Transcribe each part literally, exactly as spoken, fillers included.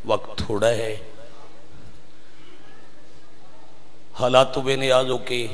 وقت تھوڑا ہے، حالات بے نیاز ہو کے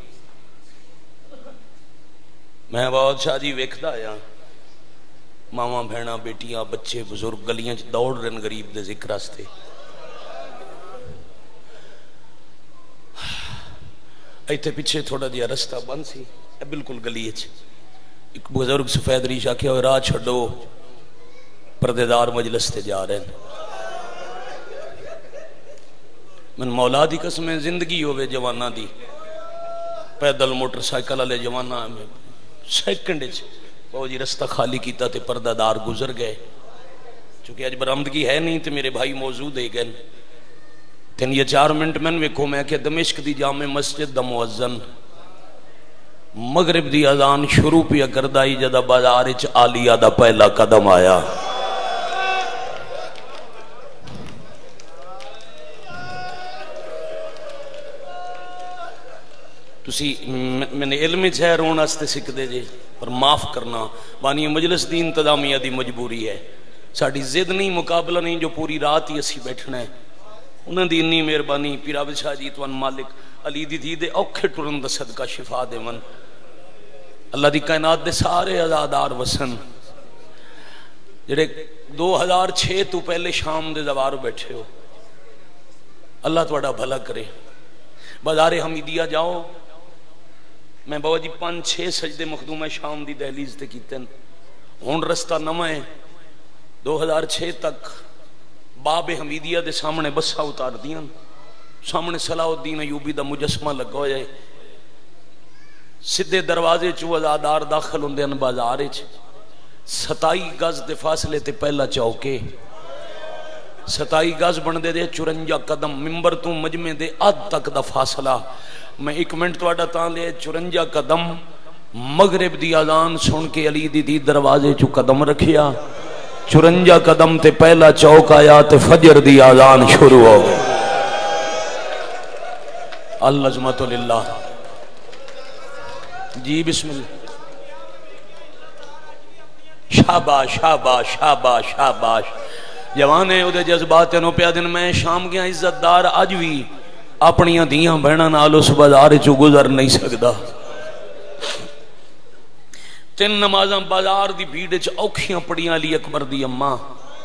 میں بہت شاہ جی ویکھدا آیا ماواں بہناں بیٹیاں بچے بزرگ گلیاں چ دوڑ رہے غریب دے ذکر واسطے. ایتھے پیچھے تھوڑا جہا رستہ بند سی بالکل گلی چ ایک بزرگ سفید ریش آکھیا ہوئے راہ چھڈو پردے دار مجلس تے جا رہے ہیں. من مولا دی قسم زندگی ہوئے جوانہ دی پیدل موٹر سائیکل والے جوانہ میں سیکنڈ چ بہو جی رستہ خالی کیتا تے پردہ دار گزر گئے. چونکہ اج برآمدگی ہے نہیں تے میرے بھائی موجود ہے گئے تین یہ چار منٹ میں ویکھو میں کہ دمشق دی جامع مسجد دا مؤذن مغرب دی اذان شروع پیا کردا ہی جدا بازار وچ عالیہ دا پہلا قدم آیا. تسی میں نے علم ہے رون واسطے سکھدے جے پر معاف کرنا بانی مجلس دی انتظامیہ دی مجبوری ہے. ساڈی ضد نہیں مقابلہ نہیں جو پوری رات ہی اسی بیٹھنا ہے. انہاں دی انی مہربانی پیراو شاہ جی توان مالک علی دی دی دے اوکھے ٹرن دا صدقہ شفا دے من. اللہ دی کائنات دے سارے عزادار وسن جڑے دو ہزار چھ تو پہلے شام دے زوار بیٹھے ہو اللہ تواڈا بھلا کرے. بازار حمیدیہ جاؤ میں بابا جی پانچ چھ سجدے مخدوم شام دی دہلیز تے کیتے ہیں. ہون رستہ نواں ہے دو ہزار چھ تک باب حمیدیہ دے سامنے بسا اتار دیاں سامنے صلاح الدین ایوبی دا مجسمہ لگا ہو جائے سدھے دروازے چو عزادار داخل ہوندے ان بازار وچ ستائی گز دے فاصلے تے پہلا چوکے ستائی گز بندے دے چورنجا قدم ممبر تو مجمع دے اد تک دا فاصلہ. میں ایک منٹ تواڈا تاں لے چورنجا قدم مغرب دی اذان سن کے علی دی دی دروازے چو قدم رکھیا چورنجا قدم تے پہلا چوک آیا تے فجر دی اذان شروع ہو گئی. العظمت للہ. جی بسم اللہ. شاباش شاباش شاباش شاباش جوانے او دے جذبات نو پیا دن میں شام گیا عزت دار اج بھی اپنی دھیاں بہناں نال اس بازار چوں گزر نہیں سکدا. تین نمازاں بازار دی بھیڑ وچ اوکھیاں پڑیاں علی اکبر دی اماں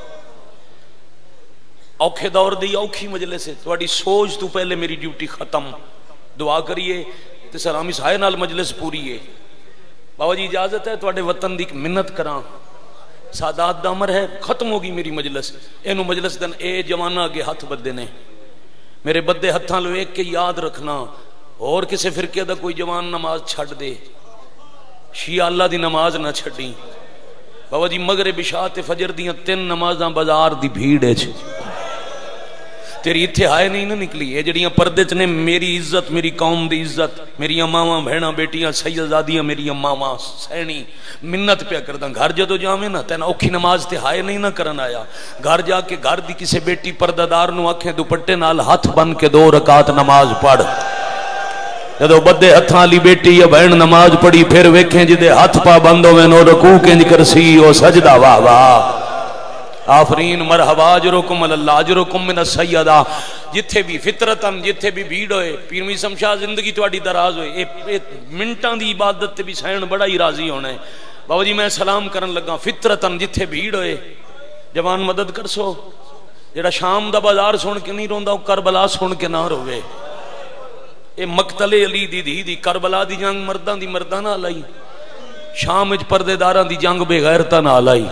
اوکھے دور دی اوکھی مجلس ہے. تواڈی سوچ تو پہلے میری ڈیوٹی ختم. دعا کریے تے سلامی سائے نال مجلس پوری ہے. بابا جی اجازت ہے تواڈے وطن دی منت کراں سادات دا امر ہے ختم ہوگی میری مجلس اینو مجلس دن اے جوانہ اگے ہاتھ بدے نے میرے بدے ہتھاں لو ایک کے یاد رکھنا اور کسے فرقے دا کوئی جوان نماز چھڑ دے شیعہ اللہ دی نماز نہ چھڑی. بابا جی مغرب عشاء تے فجر دیاں تین نمازاں بازار دی بھیڑ ہے تیری اتھے ہائے نہیں نہ نکلی. یہ جڑیاں پردے چ نے میری عزت میری قوم دی عزت میری اماواں بہناں بیٹیاں سیدزادیاں میری اماواں سینی منت پیا کردا گھر جدو جاویں نا تین اوکھی نماز تے ہائے نہیں نہ کرن آیا. گھر جا کے گھر دی کسے بیٹی پردہ دار نو آکھیں دوپٹے نال ہاتھ بن کے دو رکعت نماز پڑھ. جدو بدے ہتھاں والی بیٹی یا بہن نماز پڑھی پھر ویکھیں جدے ہاتھ پا بند ہوویں نو رکوع کنج کرسی او سجدہ واہ واہ آفرین مرحبا اجرکم اللہ اجرکم من السیدہ. جتھے بھی فطرتاً جتھے بھی بھیڑ ہوئے پیر میثم شاہ زندگی تواڈی دراز ہوئے اے منٹاں دی عبادت تے بھی سین بڑا ہی راضی ہونا ہے. بابا جی میں سلام کرن لگا فطرتاً جتھے بھیڑ ہوئے جوان مدد کر سو جڑا شام دا بازار سن کے نہیں روندا او کربلا سن کے نہ روے. اے مقتل علی دی دی دی کربلا دی جنگ مرداں دی مرداں نال آئی شام وچ پردے داراں دی جنگ بے غیرتاں نال آئی.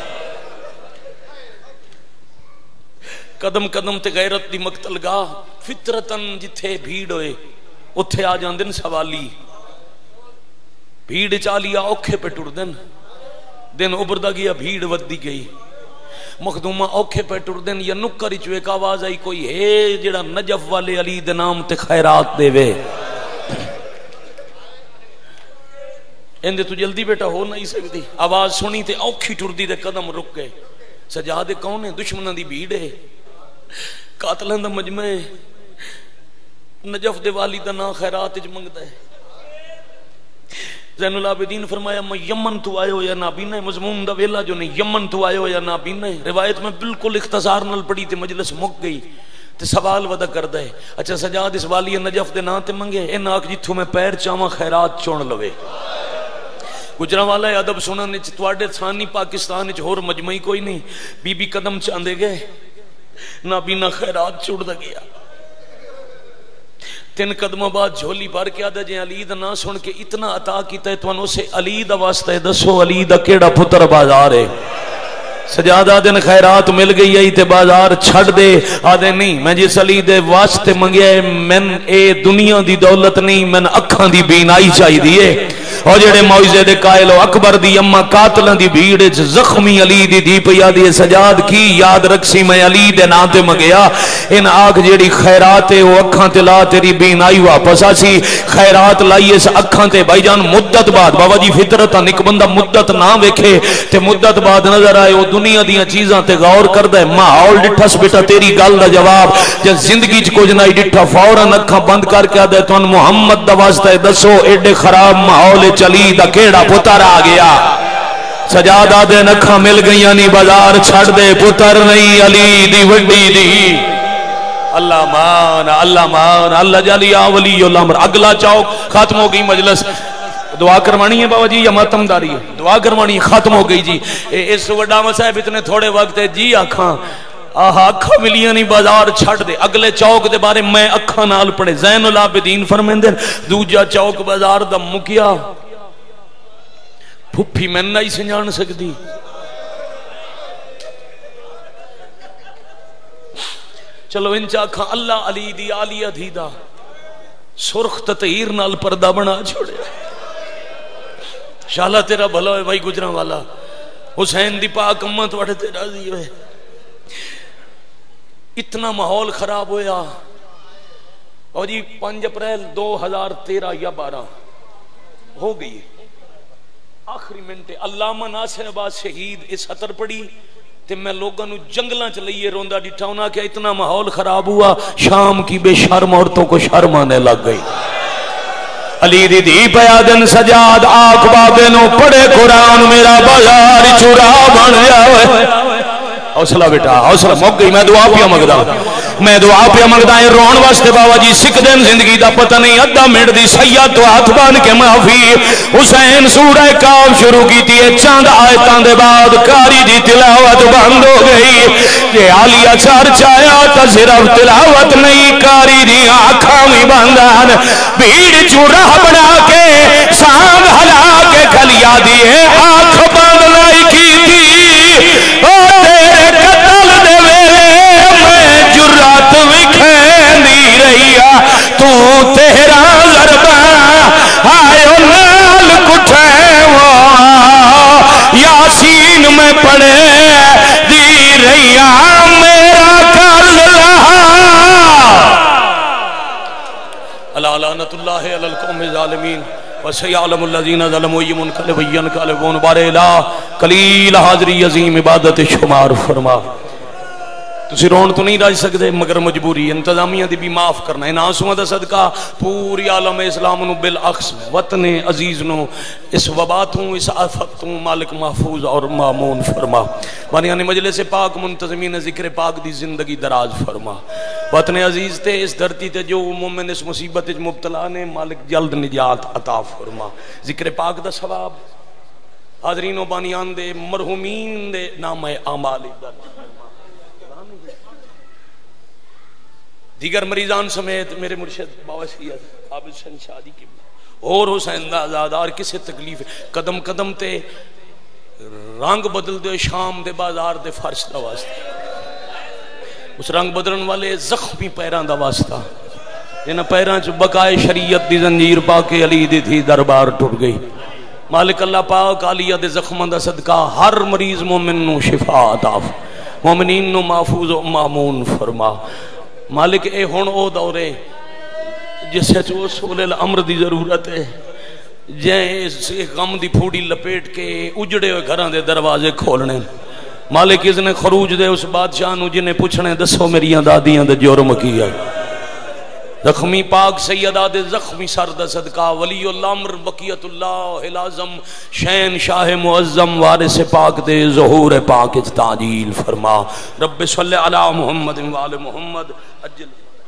قدم قدم تے غیرت دی مقتل گاہ فطرتاً جتھے بھیڑ ہوئے اتھے آ جاندن سوالی بھیڑ چالیا اوکھے پہ ٹر دن دن ابردہ گیا بھیڑ ودی گئی مخدومہ اوکھے پہ ٹر دن یا نکر چو ایک آواز آئی کوئی ہے جڑا نجف والے علی دے نام تے خیرات دے وے اندے تو جلدی بیٹا ہو نہیں سکتی. آواز سنی تے اوکھی ٹر دی دے قدم رک گئے. سجادے کون ہے دشمنہ دی بھیڑ ہے قاتلان دا مجمع ہے نجف دے والی دا نا خیرات اج منگتا ہے. زین العابدین فرمایا میں یمن تو آئے ہو یا نابینا ہے، مضمون دا ویلا جو نہیں، یمن تو آئے ہو یا نابینا ہے۔ روایت میں بالکل اختصار نال پڑھی تے مجلس مک گئی تے سوال ودا کردا ہے، اچھا سجاد اس والی نجف دے نا تے منگے، اے ناک جتھوں میں پیر چاواں خیرات چون لوے۔ گجرانوالہ ادب سنن وچ تواڈے ثانی پاکستان وچ ہور مجمعی کوئی نہیں، بی بی قدم چاندے گئے نابینا خیرات چھڑدا گیا، تین قدموں بعد جھولی بھر کے آدھا جے علی دا نہ سن کے اتنا عطا کیتا ہے تو اسے علی دا واسطہ ہے، دسو علی دا کیڑا پتر بازار ہے؟ سجادہ دن خیرات مل گئی ہے تے بازار چھڑ دے، آدھے نہیں میں جس علی دے واسطے منگیا ہے، میں اے دنیا دی دولت نہیں، میں اکھاں دی بینائی چاہی دیئے۔ اور جڑے موعظے دے قائل و اکبر دی اما قاتلان دی بھیڑ زخمی علی دی دی پیا دی سجاد کی یاد رکھسی میں علی دے نا تے منگیا، ان آگ جڑی خیرات ہے وہ اکھاں تے لا تیری بینائی واپس آسی، خیرات لائیے اس اکھاں تے بھائی جان مدت بعد، بابا جی فطرتاں نک بندہ مدت نہ ویکھے تے مدت بعد نظر آئے وہ دنیا دیاں چیزاں تے غور کردہ ہے، ماحول ڈٹھس بیٹا تیری گل دا جواب، جب زندگی چ کچھ نہیں ڈٹھا فوراً اکھاں بند کر کے آدھے تو ان محمد دا واسطہ دسو ایڈے خراب ماحول چلی دا کیڑا پتر آ گیا۔ سجادہ دے نکھاں مل گئیاں نہیں بازار چھڑ دے، پتر نہیں علی دی وڈی دی۔ اللہ مان اللہ مان اللہ جلی ولی الامر۔ اگلا چوک ختم ہو گئی مجلس، دعا کروانی ہے بابا جی یا ماتم داری ہے؟ دعا کروانی ہے، ختم ہو گئی جی۔ اس وڈا صاحب اتنے تھوڑے وقت ہے جی آکھاں آہا اکھا ملیاں نہیں بازار چھڑ دے۔ اگلے چوک دے بارے میں اکھا نال پڑے، زین العابدین فرمیندے دوجا چوک بازار دا مکیا پھپھی میں نہیں سنجان سکتی، چلو انچا کھا اللہ علی دی آلیہ دھیدہ سرخ تطہیر نال پردہ بنا چھوڑے۔ شاللہ تیرا بھلا ہے بھائی گجران والا، حسین دی پاک امت وڑے تیرا دی ہوئے۔ اتنا ماحول خراب ہویا اور جی پانچ اپریل دو ہزار تیرہ یا بارہ ہو گئی، آخری منٹ علامہ ناصر عباس شہید اس خطر پڑی تے میں لوگوں نو جنگلاں چ لئیے روندا ڈٹھا ہونا کہ اتنا ماحول خراب ہوا، شام کی بے شرم عورتوں کو شرم آنے لگ گئی۔ علی دی دی پیا دن سجاد آنکھ بابے نو پڑے قرآن میرا بازار چورا بن جاوے۔ حوصلہ بیٹا حوصلہ مک گئی، میں دعا پیا مگدا میں دعا پیا مگدا ہے رون واسطے بابا جی سکھ دن زندگی دا پتہ نہیں ادھا منٹ دی سید تو ہاتھ بان کے معافی۔ حسین سورہ کاف شروع کی تھی چاند آیتاں دے بعد کاری دی تلاوت بند ہو گئی، یہ عالیہ چار چایا تا صرف تلاوت نہیں کاری دی آنکھاں بھی بندان، بھیڑ چورا بنا کے سانگ ہلا کے کھلیا دیئے آنکھ بند لائی کی تھی، اور تیرے قتل دے ویلے میں جرات وکھین دی رہیا، تو تیرا ضربہ آئیو نال کٹھے وہ یاسین میں پڑے دی رہیا میرا کر لہا۔ اللہ لعنت اللہ علی القوم الظالمین وسیعلم الذین ظلموا منقلب ینقلبون بار الہ قلیل حاضری عظیم عبادت شمار فرما۔ تسی رون تو نہیں راج سکتے مگر مجبوری انتظامیہ دی بھی معاف کرنا ہے، ناسوں دا صدقہ پوری عالم اسلام نو بالعکس وطن عزیز نو اس وباتوں اس آفتوں مالک محفوظ اور مامون فرما۔ بانیان مجلس پاک منتظمین ذکر پاک دی زندگی دراز فرما۔ وطن عزیز تے اس دھرتی تے جو مومن اس مصیبت مبتلا نے مالک جلد نجات عطا فرما۔ ذکر پاک دا ثواب حاضرین و بانیان دے مرحومین دے نام اعمال در دیگر مریضان سمیت میرے مرشد بابا سید عابد حسین شادی کی اور حسین دا آزادار کسے تکلیف قدم قدم تے رنگ بدل دے شام دے بازار دے فرش دا واسطہ، اس رنگ بدلن والے زخمی پیران دا واسطہ جنہ پیران چ بقائے شریعت دی زنجیر پاکے علی دی تھی دربار ٹوٹ گئی۔ مالک اللہ پاک عالیہ دے زخمان دا صدقہ ہر مریض مومن نو شفا عطا مومنین نو محفوظ و مامون فرما۔ مالک اے ہون او دورے جسے چو سول الامر دی ضرورت ہے، جائیں اس غم دی پھوڑی لپیٹ کے اجڑے ہوئے گھران دے دروازے کھولنے، مالک اس نے خروج دے اس بادشاہ نو جنہیں پوچھنے دسو میریاں دادیاں دے جرم کیا، زخمی پاک سیدہ دے زخمی سرد صدقہ ولی الامر بقیت اللہ العظم شین شاہ معظم وارث پاک دے ظہور پاک تعجیل فرما. رب صلی علی محمد و آل محمد. اجل